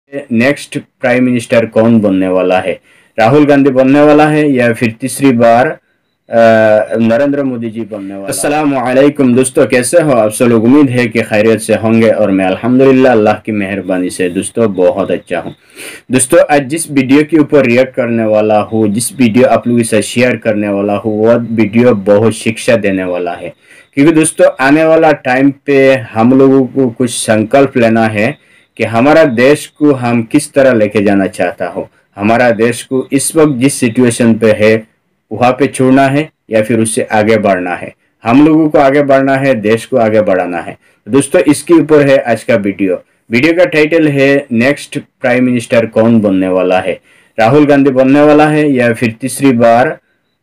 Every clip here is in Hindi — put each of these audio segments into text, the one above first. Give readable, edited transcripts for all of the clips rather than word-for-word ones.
नेक्स्ट प्राइम मिनिस्टर कौन बनने वाला है? राहुल गांधी बनने वाला है या फिर तीसरी बार नरेंद्र मोदी जी बनने वाला? अस्सलाम वालेकुम दोस्तों, कैसे हो आप सब लोग? उम्मीद है कि खैरियत से होंगे और मैं अल्हम्दुलिल्लाह अल्लाह की मेहरबानी से दोस्तों बहुत अच्छा हूँ। दोस्तों आज जिस वीडियो के ऊपर रिएक्ट करने वाला हूँ, जिस वीडियो आप लोगों से शेयर करने वाला हूँ, वह वीडियो बहुत शिक्षा देने वाला है। क्योंकि दोस्तों आने वाला टाइम पे हम लोगों को कुछ संकल्प लेना है कि हमारा देश को हम किस तरह लेके जाना चाहता हो। हमारा देश को इस वक्त जिस सिचुएशन पे है वहाँ पे छोड़ना है या फिर उससे आगे बढ़ना है। हम लोगों को आगे बढ़ना है, देश को आगे बढ़ाना है। दोस्तों इसके ऊपर है आज का वीडियो। वीडियो का टाइटल है नेक्स्ट प्राइम मिनिस्टर कौन बनने वाला है? राहुल गांधी बनने वाला है या फिर तीसरी बार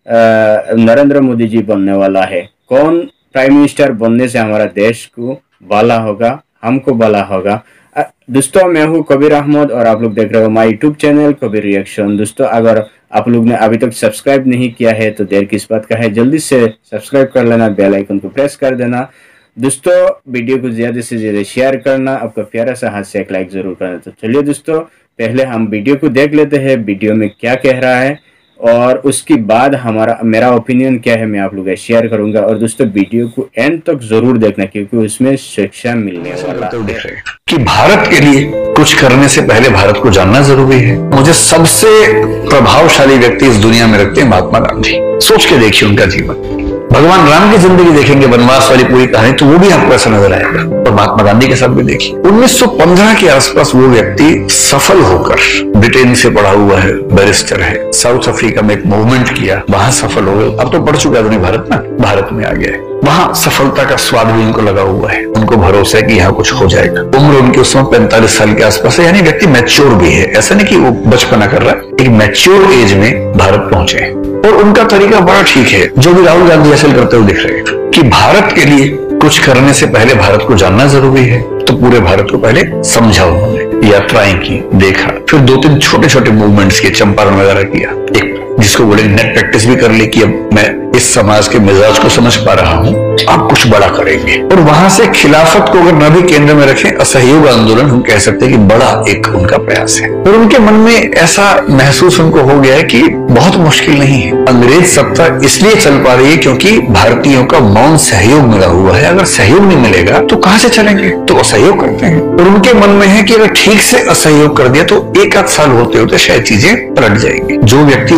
नरेंद्र मोदी जी बनने वाला है? कौन प्राइम मिनिस्टर बनने से हमारा देश को भला होगा, हमको भला होगा? दोस्तों मैं हूँ कबीर अहमद और आप लोग देख रहे हो my YouTube channel Kabir reaction. दोस्तों अगर आप लोग ने अभी तक सब्सक्राइब नहीं किया है तो देर किस बात का है, जल्दी से सब्सक्राइब कर लेना, बेल आइकन को प्रेस कर देना। दोस्तों वीडियो को ज्यादा से ज्यादा शेयर करना, आपका प्यारा सा हाथ से एक लाइक जरूर करना। तो चलिए दोस्तों पहले हम वीडियो को देख लेते हैं, वीडियो में क्या कह रहा है और उसके बाद मेरा ओपिनियन क्या है मैं आप लोगों से शेयर करूंगा। और दोस्तों वीडियो को एंड तक जरूर देखना क्योंकि उसमें शिक्षा मिलने वाला है कि भारत के लिए कुछ करने से पहले भारत को जानना जरूरी है। मुझे सबसे प्रभावशाली व्यक्ति इस दुनिया में लगते हैं महात्मा गांधी। सोच के देखिए उनका जीवन। भगवान राम की जिंदगी देखेंगे, वनवास वाली पूरी कहानी, तो वो भी आपको ऐसा नजर आएगा। और महात्मा गांधी के साथ भी देखिए 1915 के आसपास वो व्यक्ति सफल होकर, ब्रिटेन से पढ़ा हुआ है, बैरिस्टर है, साउथ अफ्रीका में एक मूवमेंट किया, वहां सफल हो गए। अब तो पढ़ चुका है भारत ना, भारत में आ गया है। वहां सफलता का स्वाद भी उनको लगा हुआ है। उनको भरोसा है कि यहाँ कुछ हो जाएगा। उम्र उनकी उस समय 45 साल के आसपास है, यानी व्यक्ति मैच्योर भी है। ऐसा नहीं कि वो बचपना कर रहा है, एक मैच्योर एज में भारत पहुंचे। और उनका तरीका बड़ा ठीक है, जो भी राहुल गांधी हासिल करते हुए दिख रहे हैं कि भारत के लिए कुछ करने से पहले भारत को जानना जरूरी है। तो पूरे भारत को पहले समझा उन्होंने, यात्राएं की, देखा, फिर 2-3 छोटे छोटे मूवमेंट्स किए, चंपारण वगैरह किया, एक जिसको बोले नेट प्रैक्टिस भी कर ली कि अब मैं इस समाज के मिजाज को समझ पा रहा हूं, आप कुछ बड़ा करेंगे। और वहां से खिलाफत को अगर न भी केंद्र में रखें, असहयोग आंदोलन हम कह सकते हैं कि बड़ा एक उनका प्रयास है। और उनके मन में ऐसा महसूस उनको हो गया है कि बहुत मुश्किल नहीं है, अंग्रेज सत्ता इसलिए चल पा रही है क्योंकि भारतीयों का मौन सहयोग मिला हुआ है। अगर सहयोग नहीं मिलेगा तो कहां से चलेंगे? तो असहयोग करते हैं। और उनके मन में है कि अगर ठीक से असहयोग कर दिया तो 1 आध साल होते होते शायद चीजें पलट जाएंगी। जो व्यक्ति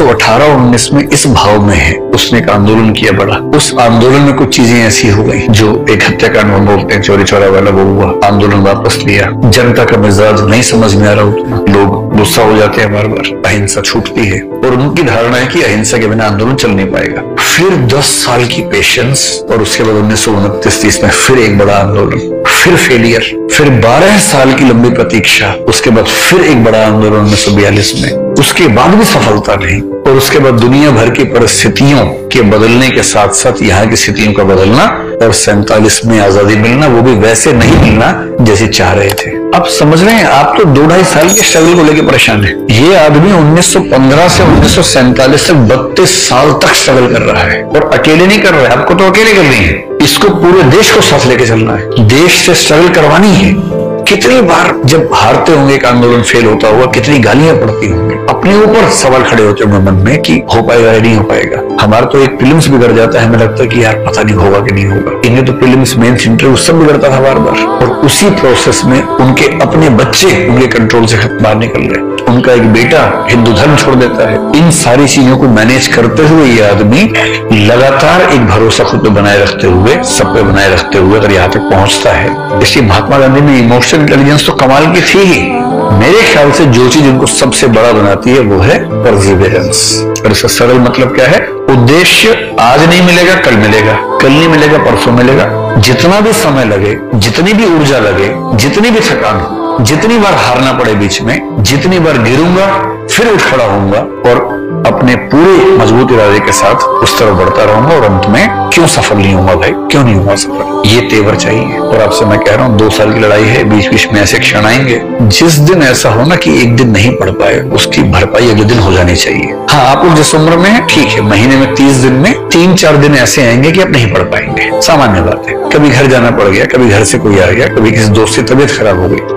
1918-19 में इस भाव में है, उसने एक आंदोलन किया बड़ा। उस आंदोलन में कुछ चीजें ऐसी हो गई जो एक हत्याकांड हम बोलते हैं, चोरी चोरा वाला, वो हुआ। आंदोलन वापस लिया, जनता का मिजाज नहीं समझ में आ रहा उतना, लोग गुस्सा हो जाते हैं बार बार, अहिंसा छूटती है। और उनकी धारणा है कि अहिंसा के बिना आंदोलन चल नहीं पाएगा। फिर 10 साल की पेशेंस और उसके बाद 1929-30 में फिर एक बड़ा आंदोलन, फिर फेलियर, फिर 12 साल की लंबी प्रतीक्षा, उसके बाद फिर एक बड़ा आंदोलन 1942 में, उसके बाद भी सफलता नहीं। और उसके बाद दुनिया भर की परिस्थितियों के बदलने के साथ साथ यहाँ की स्थितियों का बदलना और 47 में आजादी मिलना, वो भी वैसे नहीं मिलना जैसे चाह रहे थे। आप समझ रहे हैं, आप तो 2-2.5 साल के स्ट्रगल को लेकर परेशान है। ये आदमी 1915 से 1947 तक 32 साल तक स्ट्रगल कर रहा है। और अकेले नहीं कर रहा है, आपको तो अकेले करनी है, इसको पूरे देश को साथ लेके चलना है, देश से स्ट्रगल करवानी है। कितनी बार जब हारते होंगे, एक आंदोलन फेल होता होगा, कितनी गालियां पड़ती होंगी, अपने ऊपर सवाल खड़े होते होंगे मन में कि हो पाएगा या नहीं हो पाएगा। हमारा तो एक प्रीलिम्स बिगड़ जाता है, हमें लगता है कि यार पता नहीं होगा कि नहीं होगा। इन्हें तो प्रीलिम्स, मेंस, इंटरव्यू सब बिगड़ता था बार बार। और उसी प्रोसेस में उनके अपने बच्चे उनके कंट्रोल से बाहर निकल गए, उनका एक बेटा हिंदू धर्म छोड़ देता है। इन सारी चीजों को मैनेज करते हुए ये आदमी लगातार एक भरोसा खुद पे बनाए रखते हुए, सब पे बनाए रखते हुए अगर यहाँ तक पहुंचता है। इसलिए महात्मा गांधी में इमोशनल इंटेलिजेंस तो कमाल की थी ही। मेरे ख्याल से जो चीज उनको सबसे बड़ा बनाती है वो है परसिवियरेंस। और इसका सरल मतलब क्या है? उद्देश्य आज नहीं मिलेगा, कल मिलेगा, कल नहीं मिलेगा, परसों मिलेगा। जितना भी समय लगे, जितनी भी ऊर्जा लगे, जितनी भी थकान हो, जितनी बार हारना पड़े बीच में, जितनी बार गिरूंगा फिर उठ खड़ा होऊंगा और अपने पूरे मजबूत इरादे के साथ उस तरफ बढ़ता रहूंगा। और अंत में क्यों सफल नहीं हुआ भाई, क्यों नहीं हुआ सफल, ये तेवर चाहिए। और आपसे मैं कह रहा हूँ 2 साल की लड़ाई है, बीच बीच में ऐसे क्षण आएंगे। जिस दिन ऐसा हो ना कि एक दिन नहीं पढ़ पाए, उसकी भरपाई अगले दिन हो जानी चाहिए। हाँ, आप लोग जिस उम्र में है ठीक है, महीने में 30 दिन में 3-4 दिन ऐसे आएंगे कि आप नहीं पढ़ पाएंगे, सामान्य बात है। कभी घर जाना पड़ गया, कभी घर से कोई आ गया, कभी किसी दोस्त से तबीयत खराब हो गई,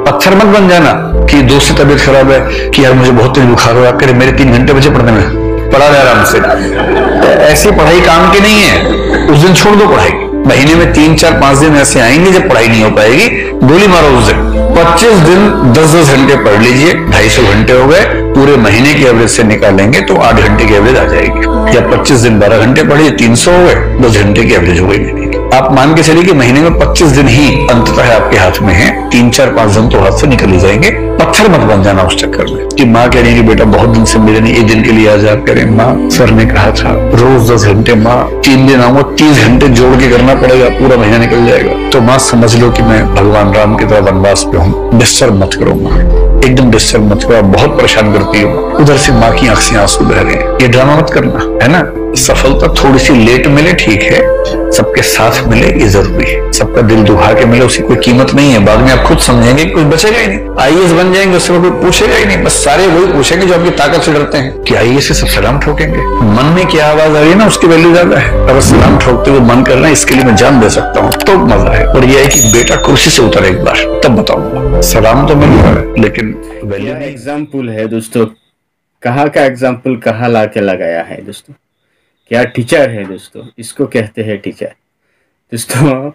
पत्थर मत बन जाना कि दोस्त से तबीयत खराब है कि यार मुझे बहुत तेज बुखार हो रहा है, मेरे 3 घंटे बचे पढ़ने में, पढ़ा रहे आराम से। ऐसी पढ़ाई काम की नहीं है, उस दिन छोड़ दो पढ़ाई। महीने में 3, 4, 5 दिन ऐसे आएंगे जब पढ़ाई नहीं हो पाएगी, गोली मारो उस दिन। 25 दिन 10-10 घंटे पढ़ लीजिए, 250 घंटे हो गए। पूरे महीने की एवरेज से निकालेंगे तो 8 घंटे की एवरेज आ जाएगी। या 25 दिन 12 घंटे पढ़िए, 300 हो गए, 10 घंटे की एवरेज हो गई महीने की। आप मान के चलिए कि महीने में 25 दिन ही अंततः आपके हाथ में है, 3, 4, 5 दिन तो हाथ से निकल ही जाएंगे। पत्थर मत बन जाना उस चक्कर में कि माँ कह रही है कि बेटा बहुत दिन से मिले नहीं, 1 दिन के लिए आ जा। कह रहे माँ सर ने कहा था रोज 10 घंटे, माँ 3 दिन आऊंगा, 30 घंटे जोड़ के करना पड़ेगा, पूरा महीना निकल जाएगा। तो माँ समझ लो कि मैं भगवान राम की तरह वनवास पे हूँ, डिस्टर्ब मत करो माँ, एकदम डिस्टर्ब मत करो, आप बहुत परेशान करती हो। उधर से माँ की आंख से आंसू बह रहे हैं, ये ड्रामा मत करना, है ना। सफलता थोड़ी सी लेट मिले ठीक है, सबके साथ मिले ये जरूरी है। सबका दिल दुखा के मिले उसकी कोई कीमत नहीं है। बाद में आप खुद समझेंगे कुछ बचेगा ही नहीं। आईएएस बन जाएंगे उससे कोई पूछेगा ही नहीं, बस सारे वही पूछेंगे जो आपकी ताकत से डरते हैं कि आईएएस से सब सलाम ठोकेंगे। मन में क्या आवाज आ रही है ना, उसकी वैल्यू ज्यादा है। अगर सलाम ठोकते हुए मन कर रहे हैं इसके लिए मैं जान दे सकता हूँ तो मजा है। और यह है कि बेटा कुर्सी से उतर एक बार, तब बताऊंगा। सलाम तो मिल रहा है लेकिन वैल्यू नहीं। एग्जाम्पल है दोस्तों, कहाँ का एग्जाम्पल कहाँ ला के लगाया है दोस्तों। क्या टीचर है दोस्तों, इसको कहते हैं टीचर दोस्तों।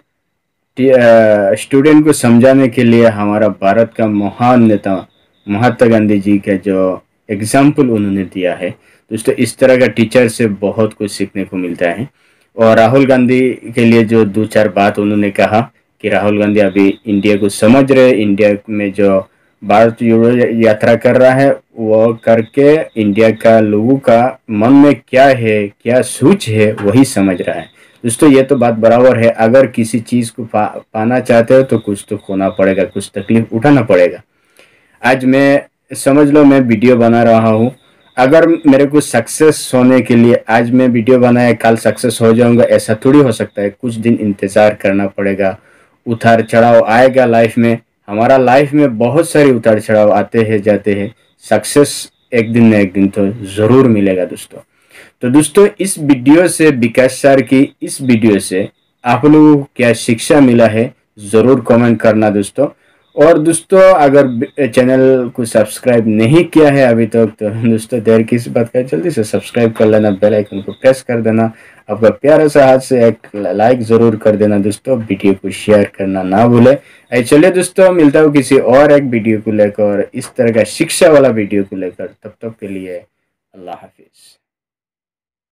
स्टूडेंट को समझाने के लिए हमारा भारत का महान नेता महात्मा गांधी जी का जो एग्जाम्पल उन्होंने दिया है दोस्तों, इस तरह का टीचर से बहुत कुछ सीखने को मिलता है। और राहुल गांधी के लिए जो 2-4 बात उन्होंने कहा कि राहुल गांधी अभी इंडिया को समझ रहे, इंडिया में जो भारत जोड़ो यात्रा कर रहा है वो करके इंडिया का लोगों का मन में क्या है, क्या सोच है, वही समझ रहा है दोस्तों। ये तो बात बराबर है, अगर किसी चीज़ को पाना चाहते हो तो कुछ तो खोना पड़ेगा, कुछ तकलीफ उठाना पड़ेगा। आज मैं समझ लो मैं वीडियो बना रहा हूँ, अगर मेरे को सक्सेस होने के लिए आज मैं वीडियो बनाया कल सक्सेस हो जाऊंगा ऐसा थोड़ी हो सकता है। कुछ दिन इंतज़ार करना पड़ेगा, उतार चढ़ाव आएगा लाइफ में। हमारा लाइफ में बहुत सारे उतार चढ़ाव आते हैं जाते हैं, सक्सेस एक दिन न एक दिन तो ज़रूर मिलेगा दोस्तों। तो दोस्तों इस वीडियो से, विकास सर की इस वीडियो से आप लोगों को क्या शिक्षा मिला है ज़रूर कमेंट करना दोस्तों। और दोस्तों अगर चैनल को सब्सक्राइब नहीं किया है अभी तक तो दोस्तों देर किस बात का, जल्दी से सब्सक्राइब कर लेना, बेल आइकन को प्रेस कर देना, आपका प्यारा सा हाथ से एक लाइक ज़रूर कर देना दोस्तों, वीडियो को शेयर करना ना भूले। चलिए दोस्तों मिलता हूँ किसी और एक वीडियो को लेकर, इस तरह का शिक्षा वाला वीडियो को लेकर। तब तक के लिए अल्लाह हाफिज़।